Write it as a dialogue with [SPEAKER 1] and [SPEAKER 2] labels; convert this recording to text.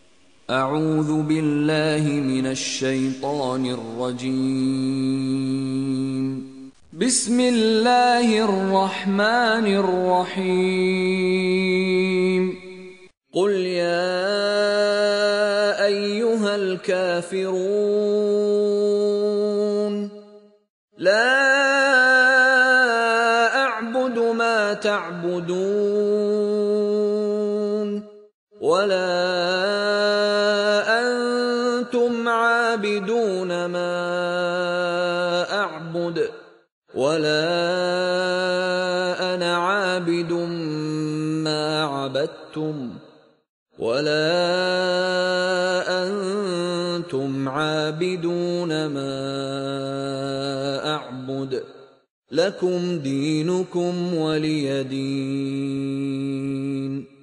[SPEAKER 1] أعوذ بالله من الشيطان الرجيم. بسم الله الرحمن الرحيم. قل يا أيها الكافرون لا أعبد ما تعبدون ولا أنتم عابدون ما أعبد ولا أنا عابد ما عبدتم ولا أنتم عابدون ما أعبد لكم دينكم ولي دين.